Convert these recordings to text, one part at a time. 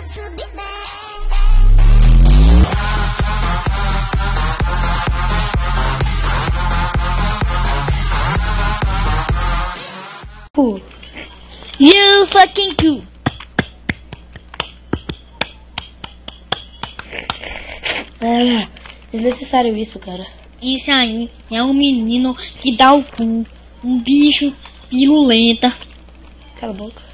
Cool. You fucking cool. É desnecessário isso, cara. Isso aí é um menino que dá o cu. Um bicho pirulenta. Cala a boca.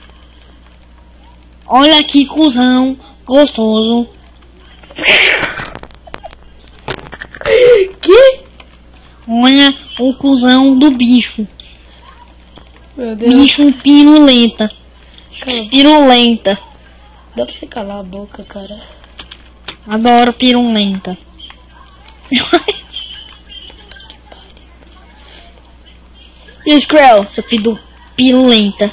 Olha que cuzão gostoso. Que? Olha o cuzão do bicho. Meu Deus. Bicho pirulenta. Pirulenta. Dá pra você calar a boca, cara. Adoro pirulenta. E o Skrell, seu filho do pirulenta.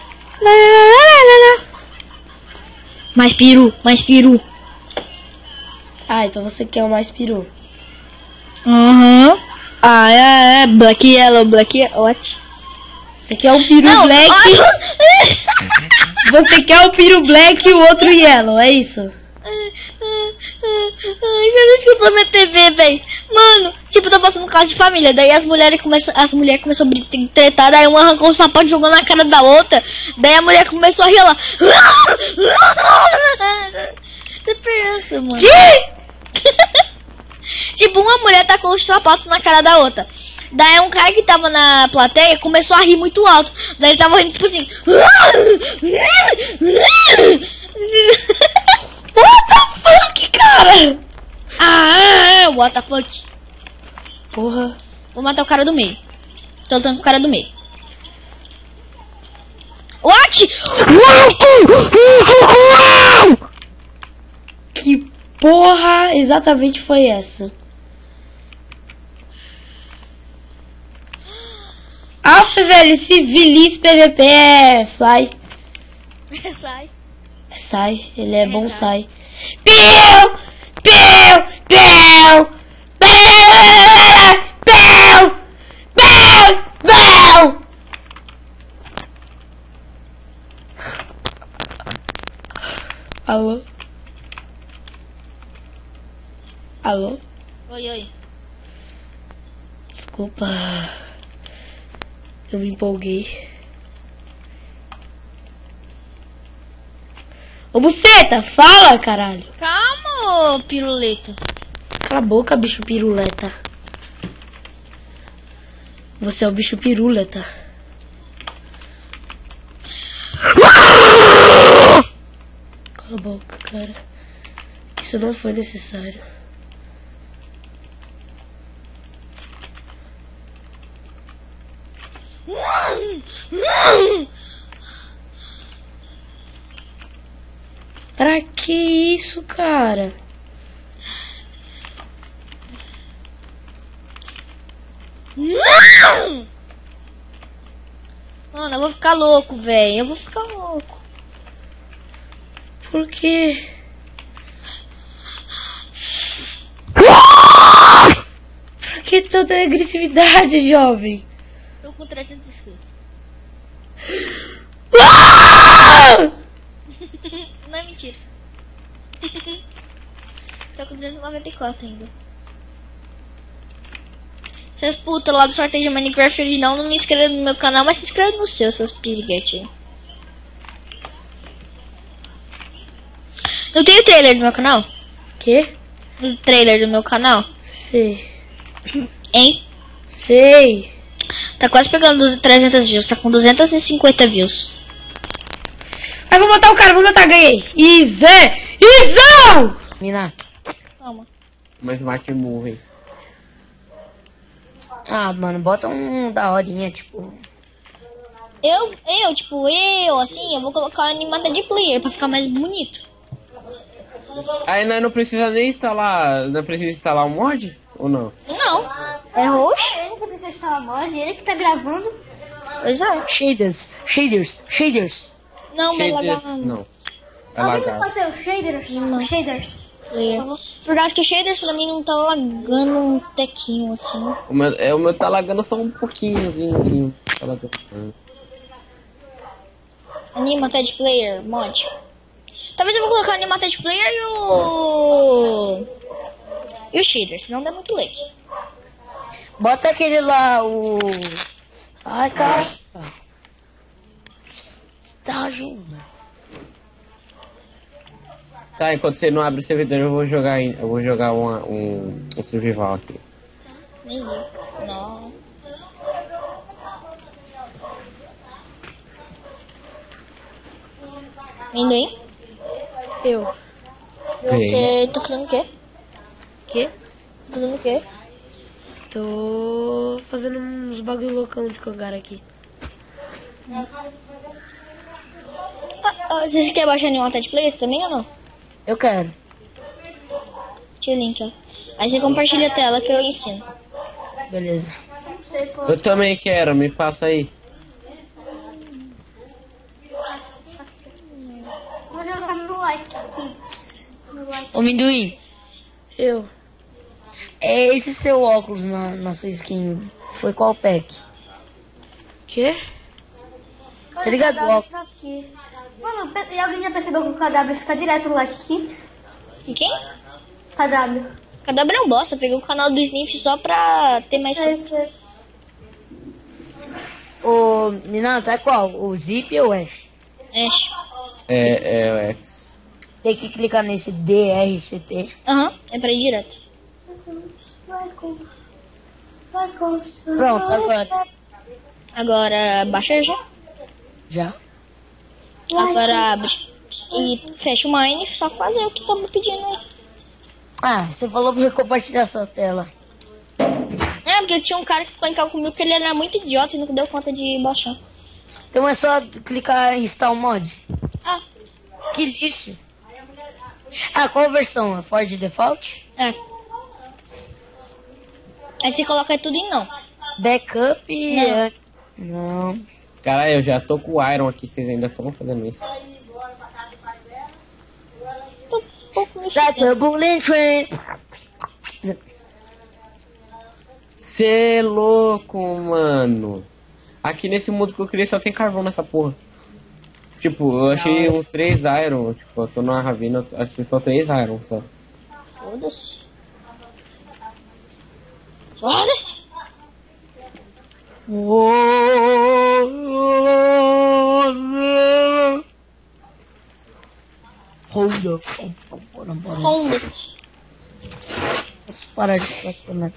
Mais peru, mais peru. Ah, então você quer o mais peru. Aham. Ah, é, Black Yellow, Black Yellow. What? Você quer o peru black. Você quer o peru black e o outro yellow, é isso? Ai, já não escutou minha TV, velho. Mano, tipo, tá passando um caso de família. Daí as mulheres começam a tretar. Daí uma arrancou o sapato e jogou na cara da outra. Daí a mulher começou a rir lá. Você pensa, mano. Que? Tipo, uma mulher tacou os sapatos na cara da outra. Daí um cara que tava na plateia começou a rir muito alto. Daí ele tava rindo tipo assim. What the fuck, cara? What the fuck? Porra. Vou matar o cara do meio. Tô lutando com o cara do meio. What? Que porra exatamente foi essa? Aff, velho, esse Vilis PVP é fly. Sai. Sai, ele é bom sai. Piu! Piu! Piu! Piu! Piu! Piu! Piu! Alô? Alô? Oi, oi. Desculpa. Eu me empolguei. Ô buceta, fala, caralho. Calma, ô piruleta. Cala a boca, bicho piruleta. Você é o bicho piruleta. Cala a boca, cara. Isso não foi necessário. Pra que isso, cara? Mano, eu vou ficar louco, velho. Eu vou ficar louco. Por quê? Pra que toda agressividade, jovem? Tô com 300 inscritos. Não é mentira. Tô com 294 ainda. Seus putos lá do sorteio de Minecraft original, não me inscrevam no meu canal, mas se inscrevam no seu, seus piriguetes aí. Eu tenho trailer do meu canal? Quê? O trailer do meu canal? Sei. Hein? Sei. Tá quase pegando 300 views, tá com 250 views. Ai, vou matar o cara, vou matar, ganhei. Izão! Minato. Calma. Mas Martin Movie. Ah, mano, bota um da horinha, tipo... Eu, assim, eu vou colocar a animada de player pra ficar mais bonito. Aí nós não precisa nem instalar. Não precisa instalar o mod? Ou não? Não, é roxo. Ele que precisa instalar mod, ele que tá gravando. Pois é. Shaders. Não, vai lagar. Shaders, não. Vai Alguém que lagar. pode ser os shaders? Os shaders. Porque acho que o shaders pra mim não tá lagando um tequinho assim. O meu tá lagando só um pouquinhozinho. Tá lagando. Anima até de player, mod. Talvez eu vou colocar Animal Player e o... E o Shader, senão dá muito lag. Bota aquele lá, o... Ai, cara. Tá, ajuda. Tá, enquanto você não abre o servidor, eu vou jogar, um survival aqui. Nem vi. Não. Indo aí? Eu. Você tá fazendo o quê? Quê? Tá fazendo o quê? Tô fazendo uns bagulho loucão de cangar aqui. Você quer baixar Animal Player também ou não? Eu quero. Deixa o link, ó. Aí você compartilha a tela que eu ensino. Beleza. Não sei qual. Eu também quero, me passa aí. Vou jogar no Like Kids. No Like. Ô, Minduim. Eu. É esse seu óculos na sua skin. Foi qual pack? Quê? Tá ligado? O cadáver tá aqui. Mano, e alguém já percebeu que o cadáver fica direto no Like Kids? E quem? Cadáver. Cadáver é um bosta. Peguei o canal do Sniff só pra ter mais... Sei. Ô, Nina, tá qual? O Zip ou o Ash? Ash. É o X. Tem que clicar nesse DRCT. Aham, é pra ir direto. Pronto, agora. Agora baixa já. Já. Agora abre. E fecha o Mine, só fazer o que tá me pedindo aí. Ah, você falou pra eu compartilhar sua tela. É, porque tinha um cara que ficou em casa comigo que ele era muito idiota e não deu conta de baixar. Então é só clicar em install mod. Ah, Que lixo. Ah, qual versão? A Ford Default? é. Aí você coloca tudo em não. Backup e... Não. Não. Caralho, eu já tô com o Iron aqui, vocês ainda estão fazendo isso. Tô um pouco me That's fudendo. a bullet train. Cê é louco, mano. Aqui nesse mundo que eu criei só tem carvão nessa porra. Tipo, eu achei uns 3 Iron. Tipo, eu tô numa ravina, acho que só 3 Iron só. Foda-se. Foda-se. Hold up. Foda-se. Posso parar de questionar.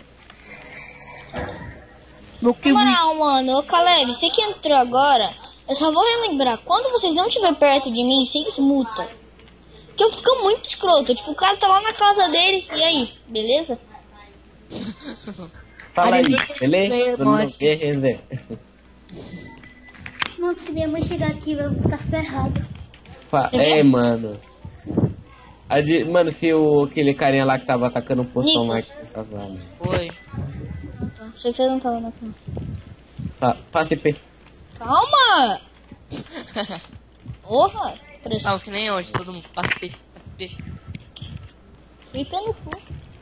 No que Na moral, mano, ô Caleb, você que entrou agora, eu só vou relembrar, quando vocês não estiverem perto de mim, vocês mutam. Porque eu fico muito escroto, tipo, o cara tá lá na casa dele, e aí, beleza? Fala aí, Anime beleza? mod. Beleza. Mano, se minha mãe chegar aqui, eu vou ficar ferrado. É, mano. Mano, se aquele carinha lá que tava atacando o poção lá que essas armas. Foi. Sei que você não tava na cama. Passe P. Calma! Porra! Não, que nem hoje, todo mundo participa. Fica no cu.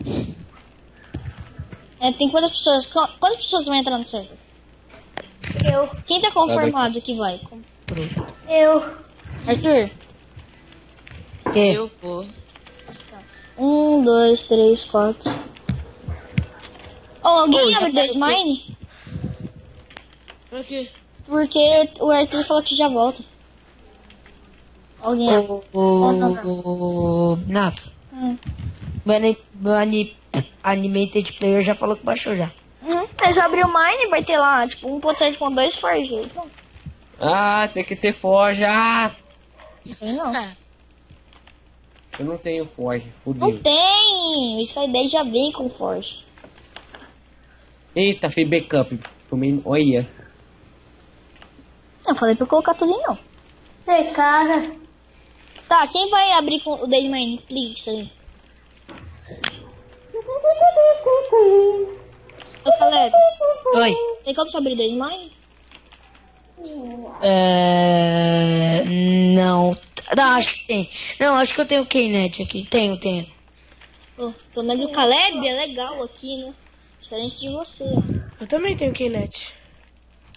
É, tem quantas pessoas? Quantas pessoas vão entrar no server? Eu. Quem tá confirmado que vai? Eu. Arthur? Que? Eu vou. 1, 2, 3, 4. Oh, alguém já abre tá 10 mine? Pra quê? Porque o Arthur falou que já volta. Alguém abre? O Nato. Meu Animated Player já falou que baixou já. Aí só abrir o mine, vai ter lá, tipo, 1.7.2 Forge. Aí, pronto. Ah, tem que ter forja. Ah, Tem não. eu não tenho forja, Não fudeu. tem! O Sky 10 já vem com Forge. Eita, fiz backup. Tomei, olha. Eu falei pra eu colocar tudo em não. Você caga. Tá, quem vai abrir com o Daily Mine? Please, aí. Ô, Caleb, Oi. tem como você abrir o Daily Mine? Não. Não, acho que tem. Não, acho que eu tenho o Knet aqui. Tenho. Pô, pelo menos o Caleb é legal aqui, né? Diferente de você, ó. Eu também tenho Knet.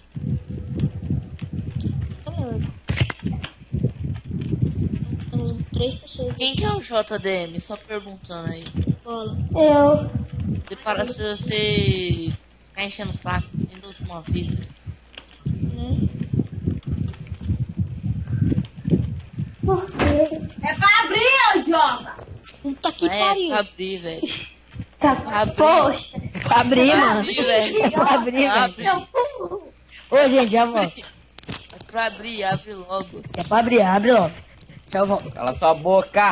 Também, ó. 3 pessoas. Quem que é o JDM? Só perguntando aí. Fala. Eu. Se para se você ficar enchendo o saco, ainda última vez. Né? Por quê? É pra abrir, ô idiota! Puta que É pariu. pra abrir, velho. Tá, Abri. poxa. Pra abrir, mano. abrir, velho. É pra abrir, Pra velho. abrir. Ô, gente, já volto. É pra abrir, abre logo. É pra abrir, abre logo. Já volto. Cala sua boca!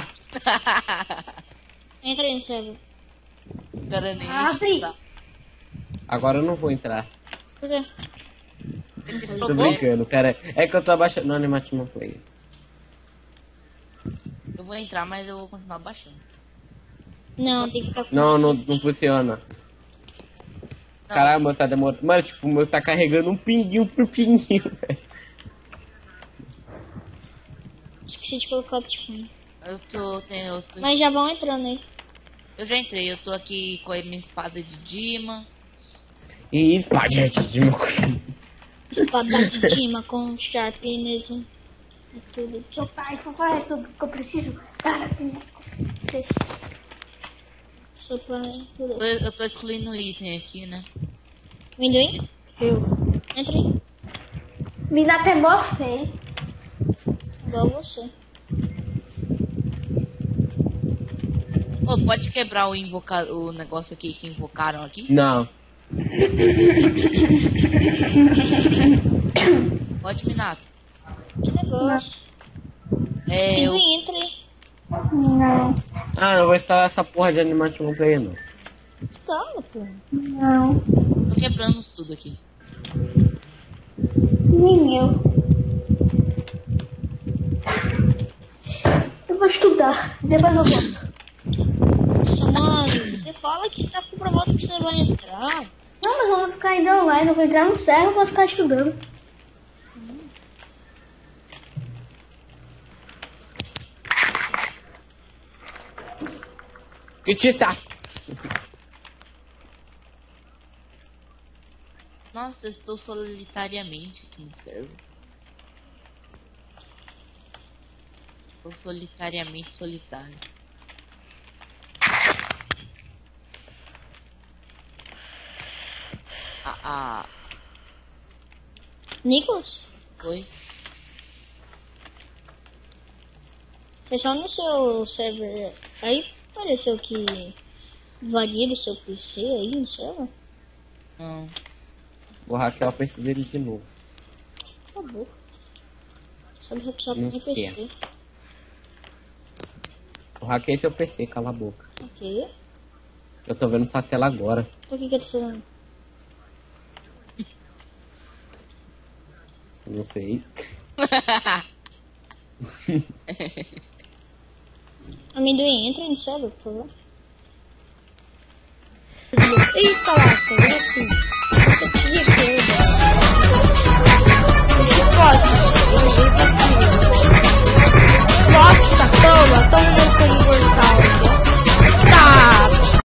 Entra aí no server. Cara, nem Abre. tá. Agora eu não vou entrar. Por quê? Tem que Tô problema. brincando, cara. É que eu tô abaixando no Animation Play. Eu vou entrar, mas eu vou continuar baixando. Não, tem que ficar com... Não funciona. Caralho, o meu tá demorando. Mano, tipo, o meu tá carregando um pinguinho por pinguinho, velho. Esqueci de colocar o telefone. Eu tô. Mas já vão entrando aí. Eu já entrei, eu tô aqui com a minha espada de Dima. E espaguete de meu cu. Espada de Dima com Sharpness e tudo. Meu pai, vou fazer tudo que eu preciso. Cara, tem. Deixa. Só pra tudo. Eu tô excluindo o item aqui, né? Amendoim? Eu. Entra aí. Me dá até morfei. Igual você. Ô, pode quebrar o negócio aqui que invocaram aqui? Não. Pode, Minato. Que negócio. É, eu, Amendoim, entra aí. Não, Ah, não vou instalar essa porra de Animation Play, não. Toma, pô. não. tô quebrando tudo aqui. Nem eu. Eu vou estudar. Depois eu volto. Nossa, mano, você fala que tá comprovado que você vai entrar. Não, mas eu vou ficar ainda online. Eu vou entrar no server e vou ficar estudando. Que te tá? Nossa, eu estou solitariamente aqui no server. Estou solitariamente solitário. Nicolas? Foi? Foi só no seu server. Aí pareceu que invadiram o seu PC aí no server. Não. Vou hackear o PC dele de novo. Acabou. Sabe hackear Não no quer. PC. Eu hackei seu PC, cala a boca. Ok. Eu tô vendo sua tela agora. Por que eu tô falando? Não sei. Amendoim, entra no server, por favor. Eita, lasca, eu assim. Você queria que eu